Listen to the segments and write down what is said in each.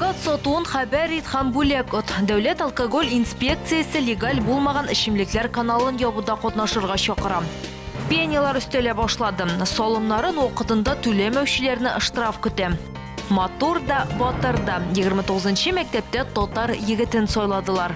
Таңғы сотуын хабар ит һәм бүлек от. Дәүләт алкоголь инспекциясы легаль булмаган эчемлекләр каналын ябуда катнашырга чакыра. Пенялар өстәлә башлады. Солымнарын вакытында түләмәүчеләрне штраф көтә. Матур да, батыр да. 29-нчы мәктәптә татар егетен сайладылар.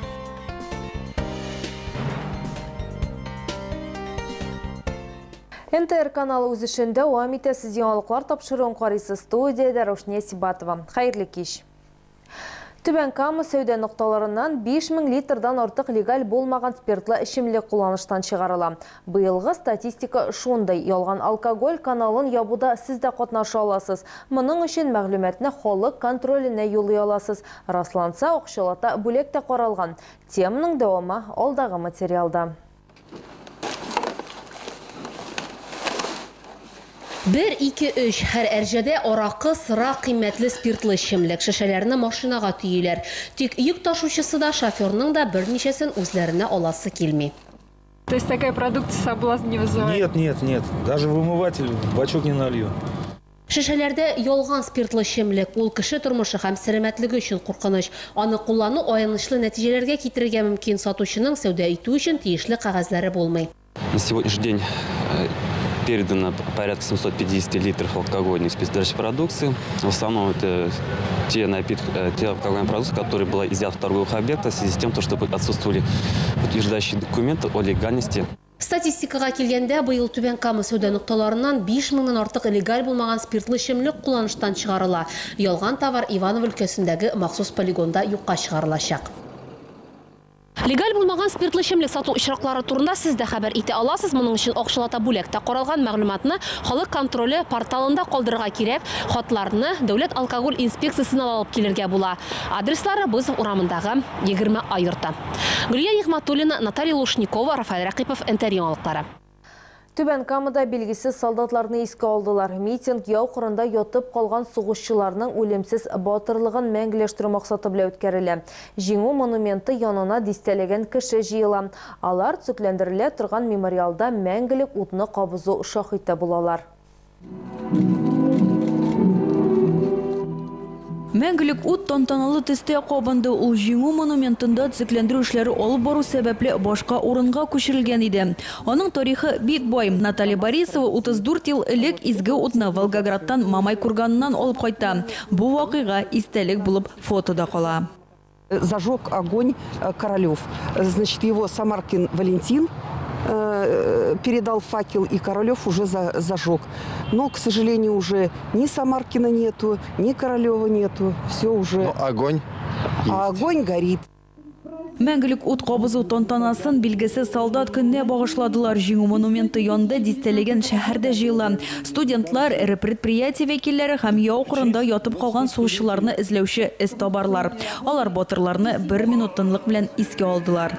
НТР каналы үз эшендә дәвам итә. Сез яңалыклар тапшыруын карыйсыз. Студиядә Рошния Сибатова. Хәерле кич. Түбән Кама сәүдә нокталарыннан 5000 литрдан артык легаль булмаган спиртлы эчемлек кулланыштан чыгарыла. Быелгы статистика шундай. Ялган алкоголь каналын ябуда сез дә катнаша аласыз. Моның өчен мәгълүматны халык контроленә юллый аласыз. Расланса, акчалата бүлек тә каралган. Теманың дәвамы алдагы материалда. 1-2-3 һәр әрҗәдә аракы, сыра, кыйммәтле спиртлы эчемлек шешәләрне машинага төйләр. Тик йөк ташучысы да, шоферның да берничәсен үзләренә аласы килми. То есть такая продукция соблазн не вызывает? Нет. Даже вымыватель в бачок не налью. Шешәләрдә ялган спиртлы эчемлек ул кеше тормышы һәм сәламәтлеге өчен куркыныч. Аны куллану аянычлы нәтиҗәләргә китерергә мөмкин, сатучының сәүдә итү өчен тиешле кагазьләре булмый. На сегодняшний день передано порядка 750 литров алкогольной специфической продукции. В основном это те алкогольные продукты, которые были изъяты в торговых объектах в связи с тем, что отсутствовали утверждающие документы о легальности. Статистикага килгәндә, быел Түбән Кама сәүдә нокталарыннан 5000-нан артык легаль булмаган спиртлы эчемлек кулланыштан чыгарыла. Ялган товар Иваново өлкәсендәге махсус полигонда юкка чыгарылачак. Легаль булмаган спиртлы эчемлек сату очраклары турында сез дә хәбәр итә аласыз. Моның өчен акчалата бүләктә каралган мәгълүматны халык контроле порталында калдырырга кирәк. Хатларны Дәүләт алкоголь инспекциясына алып килергә була. Адреслары Бызов урамындагы 20 йорты. Гөлия Нигъматуллина, Наталья Лушникова, Рафаэль Ракипов, НТР яңалыклары. Түбән Камада билгесез солдатларны искә алдылар. Митинг яу кырында ятып калган сугышчыларның үлемсез батырлыгын мәңгеләштерү максаты белән үткәрелә. Җиңү монументы янына дистәләгән кеше җыела. Алар төзекләндерелә торган мемориалда мәңгелек утны кабызу шаһиты булалар. Мәңгелек ут тантаналы төстә кабынды. Ул җиңү монументында төзекләндерү эшләре алып бару сәбәпле башка урынга күчерелгән иде. Аның тарихы бик бай. Наталья Борисова 34 ел элек изге утны Волгоградтан Мамай курганыннан алып кайта. Бу вакыйга истәлек булып фотода кала. Зажег огонь Королев. Значит, его Самаркин Валентин передал факел, и Королев уже зажег. Но, к сожалению, уже ни Самаркина нету, ни Королева нету. Все уже. Но огонь есть. А огонь горит. Мәңгелек ут кабызу тантанасын билгесез солдат көненә багышладылар. Җиңү монументы янында дистәләгән шәһәрдә җыела. Студентлар, эре предприятие вәкилләре һәм яу кырында ятып калган сугышчыларны эзләүче эстабарлар. Алар батырларны 1 минут тынлык белән искә алдылар.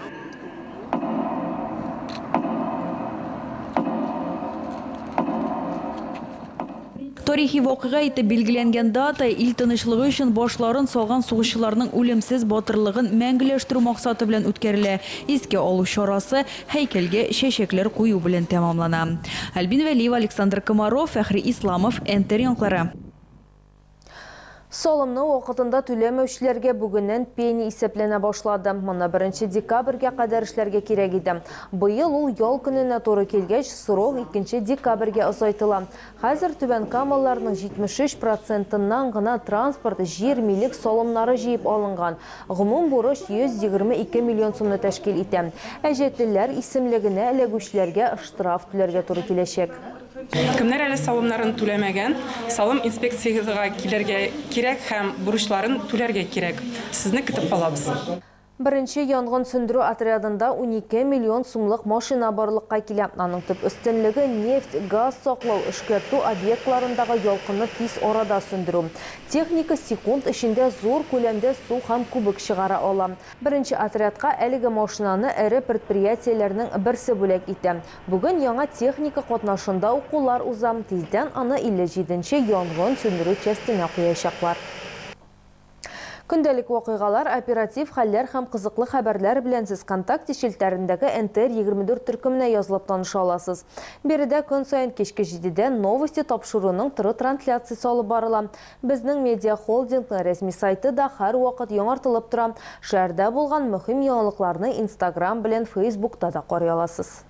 Тарихи вакыйга итеп билгеләнгән дата ил тынычлыгы өчен башларын салган сугышчыларның үлемсез батырлыгын мәңгеләштерү максаты белән үткәрелә. Искә алу чарасы һәйкәлгә чәчәкләр кую белән тәмамлана. Альбин Вәлиева, Александр Комаров, Фәхри Исламов, НТР яңалыклары. Солымны вакытында түләмәүчеләргә бүгеннән пени исәпләнә башлады. Моны 1 декабрьгә кадәр эшләргә кирәк иде. Быел ул ял көненә туры килгәч, срок 2 декабрьгә озайтыла. Хәзер Түбән Камалыларның 73%-нан гына транспорт, җир, милек солымнары җыеп алынган. Гомум бурыч 122 миллион сумны тәшкил итә. Әҗәтлеләр исемлегенә эләгүчеләргә штраф түләргә туры киләчәк. Кемнәр әле салымнарын түләмәгән, салым инспекцияга килергә кирәк һәм бурычларын түләргә кирәк. Сезне көтеп калабыз. Беренче янгын сөндерү отрядында 12 миллион сумлык машина барлыкка килә. Аның төп өстенлеге нефть, газ саклау, эшкәртү объектларындагы ялкынны тиз арада сөндерү. Техника секунд эчендә зур күләмдә су һәм кубик чыгара ала. Беренче отрядка әлеге машинаны эре предприятиеләрнең берсе бүләк итә. Бүген яңа техника катнашында укулар уза. Тиздән аны 57-нче янгын сөндерү частына куячаклар. Күндәлек вакыйгалар, оператив хәлләр һәм кызыклы хәбәрләр белән сез ВКонтакте шелтәрендәге НТР-24 төркеменә язылып таныша аласыз. Бередә көн сайын кичке 7-дә новости тапшыруның туры трансляциясе алып барыла. Безнең медиа холдингның рәсми сайты да һәр вакыт яңартылып тора. Шәһәрдә булган мөһим яңалыкларны Instagram белән Facebook'та да карый аласыз.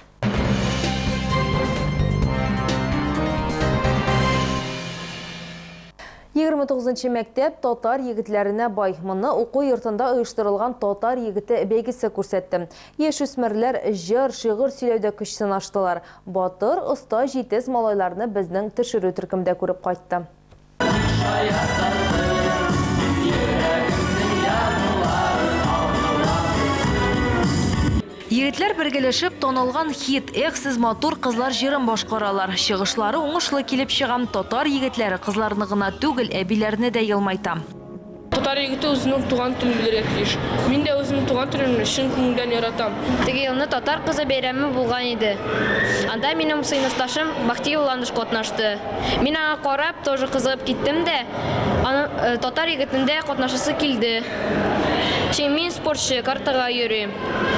29-нчы мәктәп татар егетләренә бай. Моны уку йортында оештырылган татар егете бәйгесе күрсәтте. Яшүсмерләр җыр, шигырь сөйләүдә көч сынаштылар. Батыр, оста, җитез малайларны безнең төшерү төркемдә күреп кайтты. Егетләр бергәләшеп тонылган хит «Эх, сез матур кызлар» җырын башкаралар. Чыгышлары уңышлы килеп чыгам. Татар егетләре кызларны гына түгел, әбиләрне дә елмайта. Татар егете үзенең туган телен белергә тиеш. Мин дә үземнең туган телемне чын күңелдән яратам. Теге елны татар кызы бәйрәме булган иде. Анда минем сыйныфташым Бахти Уланыш катнашты. Мин аңа карап, тоже кызыгып киттем дә, аны татар егетендә катнашасы килде. Мин спортчы, картага йөрим.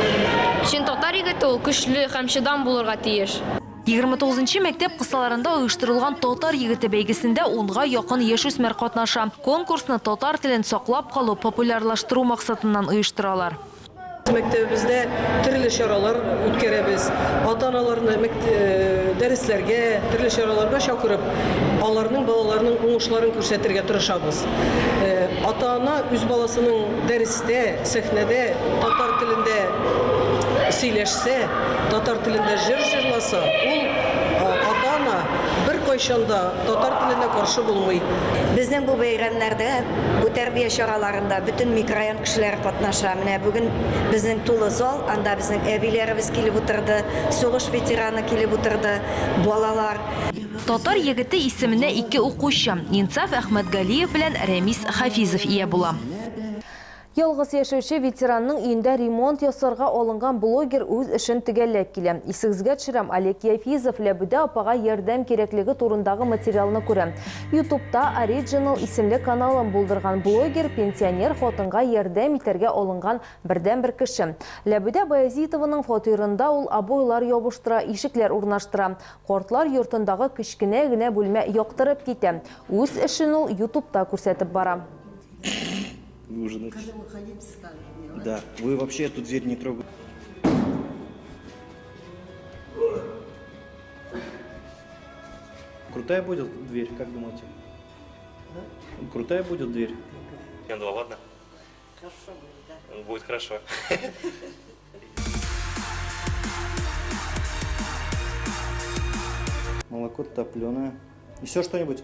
Чын татар егете ул көчле һәм чыдам булырга тиеш. 29-нчы мәктәп кысаларында оештырылган татар егете бәйгесендә 10-га якын яшүсмер катнаша. Конкурсны татар телен саклап калу, популярлаштыру максатыннан оештыралар. Мәктәбебездә төрле чаралар үткәрәбез. Ата-аналарны дәресләргә, төрле чараларга чакырып, аларның балаларының уңышларын күрсәтергә тырышабыз. Ата-ана үз баласының дәрестә, сәхнәдә татар телендә сөйләшсә, татар телендә җыр җырласа, ул ата-ана бер кайчанда татар теленә каршы булмый. Безнең бу бәйрәмнәрдә, бу тәрбия чараларында бөтен микрорайон кешеләре катнаша. Менә бүген безнең тулы зал, анда безнең әбиләребез килеп утырды, сугыш ветераны килеп утырды, балалар. Татар егете исеменә 2 укучы, Инсаф Әхмәтгалиев белән Рәмис Хафизов ия була. Ялгыз яшәүче ветеранның өендә ремонт ясарга алынган блогер үз эшен төгәлләп килә. Исегезгә төшерәм, Олег Яфизов Ләбүдә апага ярдәм кирәклеге турындагы материалны күрә. YouTube'та Original исемле каналын булдырган блогер пенсионер хатынга ярдәм итәргә алынган бердән-бер кеше. Ләбүдә Баязитованың фатирында ул обойлар ябыштыра, ишекләр урнаштыра. Картлар йортындагы кечкенә генә бүлмә яктырып китә. Үз эшен ул YouTube'та күрсәтеп бара. Ужинать. Да, вы вообще эту дверь не трогаете. Крутая будет дверь, как думаете? Да? Крутая будет дверь? Ну ладно. Хорошо будет, да? Будет хорошо. Молоко топленое. Еще что-нибудь?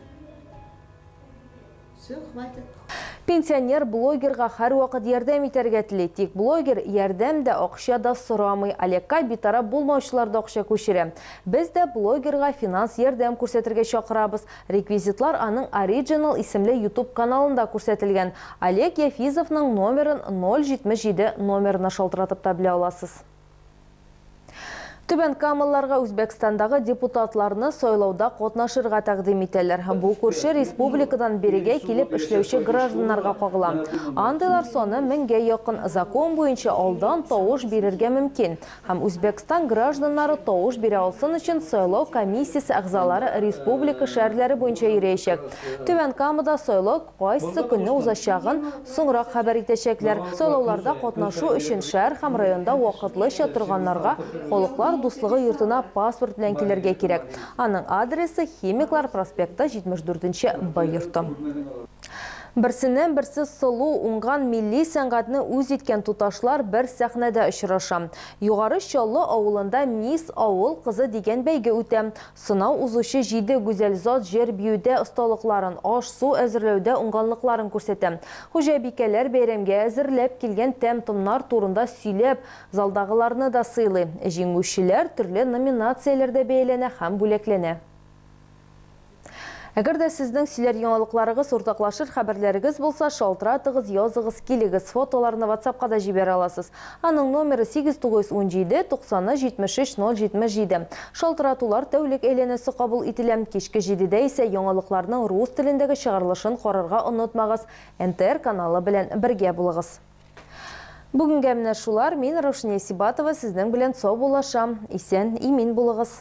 Все, хватит. Пенсионер блогерга һәр вакыт ярдәм итәргә тели. Тик блогер ярдәм дә акча да сорамый. Олекка битараф булмаучылар да акча күчерә. Без дә блогерга финанс ярдәм күрсәтергә чакырабыз. Реквизитлар аның Original исемле YouTube каналында күрсәтелгән. Олег Яфизовның номерын 077 номерына шалтыратып та белә аласыз. Түбән Камалларга Үзбәкстандагы депутатларны сайлауда катнашырга тәкъдим итәләр. Бу күрше республикадан берегә килеп эшләүче гражданнарга кагыла. Андыйлар саны 1000-гә якын. Закон буенча алдан тавыш бирергә мөмкин. Һәм Үзбәкстан гражданнары тавыш бирә алсын өчен сайлау комиссиясе әгъзалары республика шәһәрләре буенча йөрәячәк. Түбән Камада сайлау кайсы көнне узачагын соңрак хәбәр итәчәкләр. Сайлауларда катнашу өчен шәһәр һәм районда вакытлыча торганнарга халыклар дуслыгы йортына паспорт белән килергә кирәк. Аның адресы Химиклар проспекты 74-нче Б йорты. Берсеннән берсе сылу уңган милли сәнгатьне үз иткән туташлар бер сәхнәдә очраша. Югары Чаллы авылында Мисс Авыл кызы дигән бәйге үтә. Сынау узучы 7 гүзәл зат җир биюдә осталыкларын, аш-су әзерләүдә уңганлыкларын күрсәтә. Хуҗабикәләр бәйрәмгә әзерләп килгән тәм-томнар турында сөйләп, залдагыларны да сыйлый. Җиңүчеләр төрле номинацияләрдә бәяләнә һәм бүләкләнә. Әгер дә сезнең сөйләр яңалыкларыгыз, уртаклашыр хәбәрләрегез булса, шалтыратыгыз, языгыз, килегез, фотоларны WhatsApp-ка да җибәрә аласыз. Аның номеры 8917 90 73 077. Шалтыратулар тәүлек әйләнәсе кабул ителә. Кичке 7-дә исә яңалыкларның рус телендәге чыгарылышын карарга онытмагыз. НТР каналы белән бергә булыгыз. Бүгенгә менә шулар. Мин Раушания Сибатова сезнең белән сау булашам. Исән, имин булыгыз.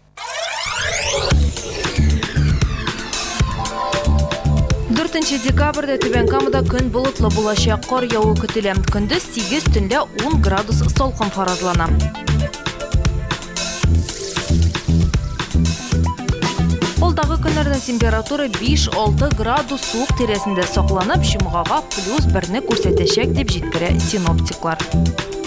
4 декабрьдә Түбән-Камада көн болытлы булачак, кар явы көтелә. Көндез 8, төндә 10 градус салкын фаразлана. Алдагы көннәрдә температура 5-6 градус суык тирәсендә сакланып, җомгага +1 күрсәтәчәк дип җиткерә синоптиклар.